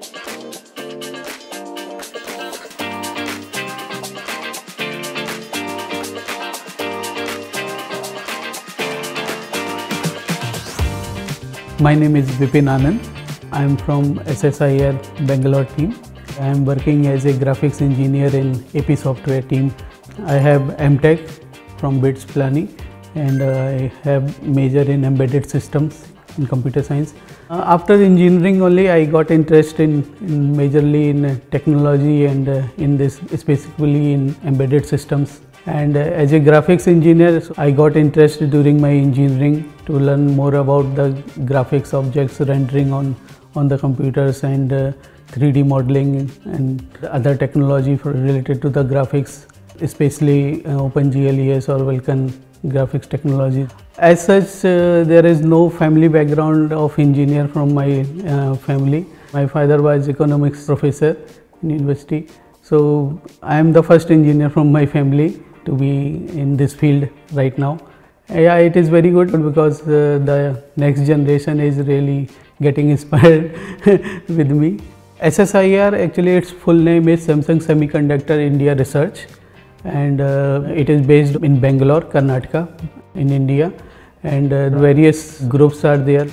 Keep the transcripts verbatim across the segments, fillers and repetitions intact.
My name is Vipin Anand. I am from S S I R Bangalore team. I am working as a graphics engineer in A P Software team. I have M Tech from BITS Planning, and I have major in embedded systems in computer science. Uh, after engineering only, I got interest in, in majorly in uh, technology and uh, in this specifically in embedded systems. And uh, as a graphics engineer, I got interested during my engineering to learn more about the graphics objects rendering on, on the computers, and uh, three D modeling and other technology for related to the graphics, especially uh, OpenGLES or Vulkan graphics technology. As such, uh, there is no family background of engineer from my uh, family. My father was economics professor in university. So I am the first engineer from my family to be in this field right now. Yeah, it is very good because uh, the next generation is really getting inspired with me. S S I R, actually its full name is Samsung Semiconductor India Research, and uh, it is based in Bangalore, Karnataka in India, and uh, various groups are there.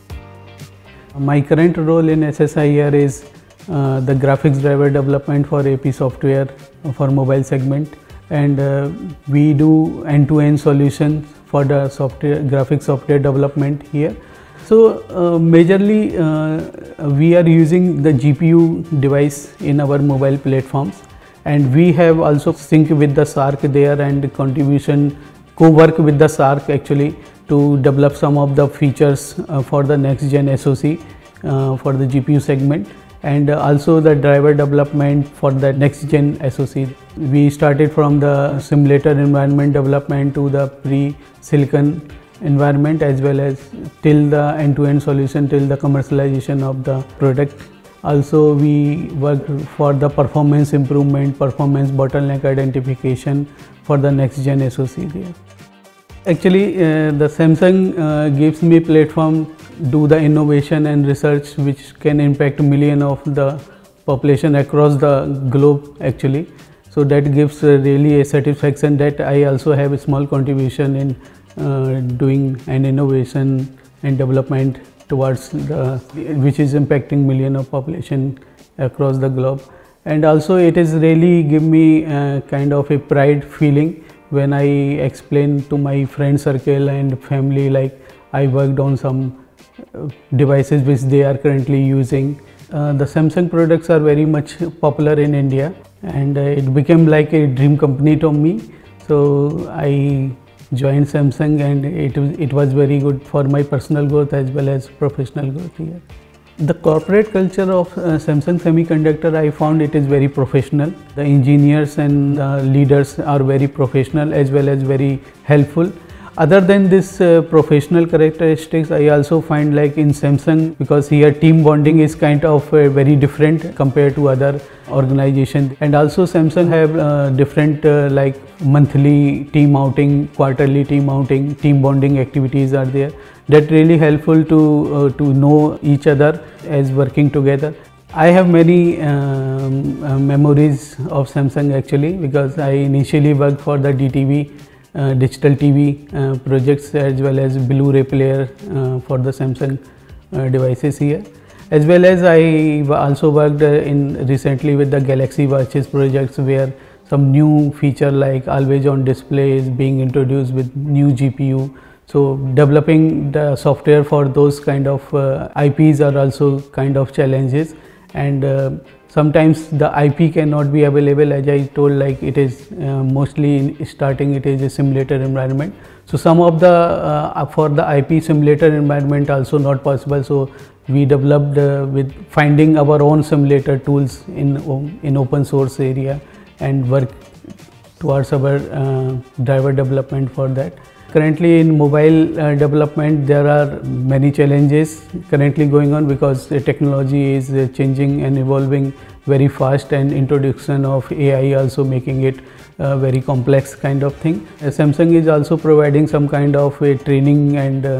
My current role in S S I R is uh, the graphics driver development for A P Software for mobile segment, and uh, we do end-to-end solutions for the software graphics software development here. So uh, majorly uh, we are using the G P U device in our mobile platforms, and we have also sync with the S A R C there and contribution co-work with the S A R C actually to develop some of the features uh, for the next gen S O C uh, for the G P U segment, and also the driver development for the next gen S O C. We started from the simulator environment development to the pre-silicon environment, as well as till the end-to-end solution till the commercialization of the product. Also we work for the performance improvement, performance bottleneck identification for the next gen S O C there. Actually uh, the Samsung uh, gives me platform do the innovation and research which can impact million of the population across the globe actually. So that gives uh, really a satisfaction that I also have a small contribution in uh, doing an innovation and development towards the which is impacting million of population across the globe. And also it is really give me uh, kind of a pride feeling when I explain to my friend circle and family like I worked on some devices which they are currently using. Uh, the Samsung products are very much popular in India, and uh, it became like a dream company to me. So I joined Samsung, and it, it was very good for my personal growth as well as professional growth here. The corporate culture of uh, Samsung Semiconductor, I found it is very professional. The engineers and the leaders are very professional as well as very helpful. Other than this uh, professional characteristics, I also find like in Samsung, because here team bonding is kind of uh, very different compared to other organizations, and also Samsung have uh, different uh, like monthly team outing, quarterly team outing, team bonding activities are there. That really helpful to uh, to know each other as working together. I have many um, uh, memories of Samsung actually, because I initially worked for the D T V. Uh, digital T V uh, projects as well as Blu-ray player uh, for the Samsung uh, devices here, as well as I also worked uh, in recently with the Galaxy Watches projects, where some new feature like always on display is being introduced with new G P U. So developing the software for those kind of uh, I Ps are also kind of challenges, and uh, sometimes the I P cannot be available, as I told, like it is uh, mostly in starting it is a simulator environment. So some of the uh, for the I P simulator environment also not possible. So we developed uh, with finding our own simulator tools in in open source area and work towards our uh, driver development for that. Currently in mobile uh, development there are many challenges currently going on, because the technology is uh, changing and evolving very fast, and introduction of A I also making it a very complex kind of thing. Uh, Samsung is also providing some kind of a training and uh,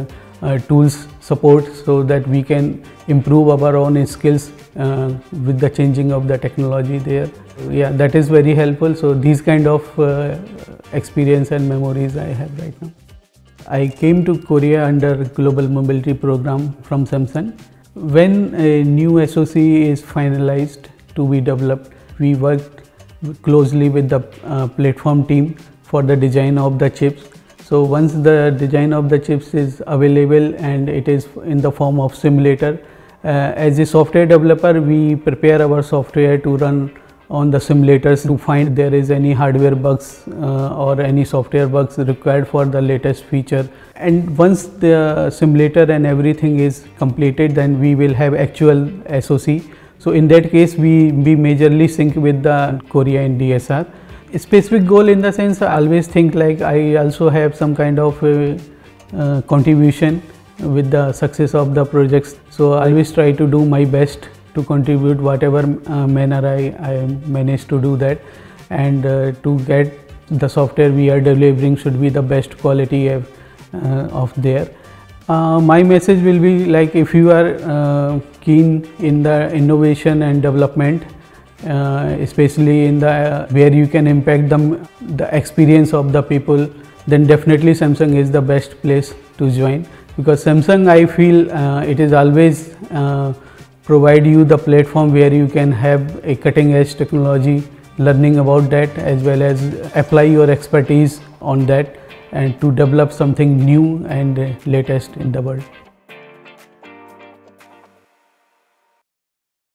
uh, tools support so that we can improve our own skills uh, with the changing of the technology there. Yeah, that is very helpful. So these kind of uh, experience and memories I have right now. I came to Korea under Global Mobility Program from Samsung. When a new S O C is finalized to be developed, we worked closely with the uh, platform team for the design of the chips. So once the design of the chips is available and it is in the form of simulator, uh, as a software developer, we prepare our software to run on the simulators to find there is any hardware bugs uh, or any software bugs required for the latest feature. And once the simulator and everything is completed, then we will have actual S O C. So in that case, we be majorly sync with the Korea and D S R. A specific goal in the sense, I always think like I also have some kind of uh, uh, contribution with the success of the projects. So I always try to do my best to contribute whatever uh, manner I, I manage to do that, and uh, to get the software we are delivering should be the best quality of, uh, of there. Uh, my message will be like, if you are uh, keen in the innovation and development, uh, especially in the uh, where you can impact the, the experience of the people, then definitely Samsung is the best place to join, because Samsung, I feel uh, it is always uh, provide you the platform where you can have a cutting edge technology, learning about that, as well as apply your expertise on that and to develop something new and latest in the world.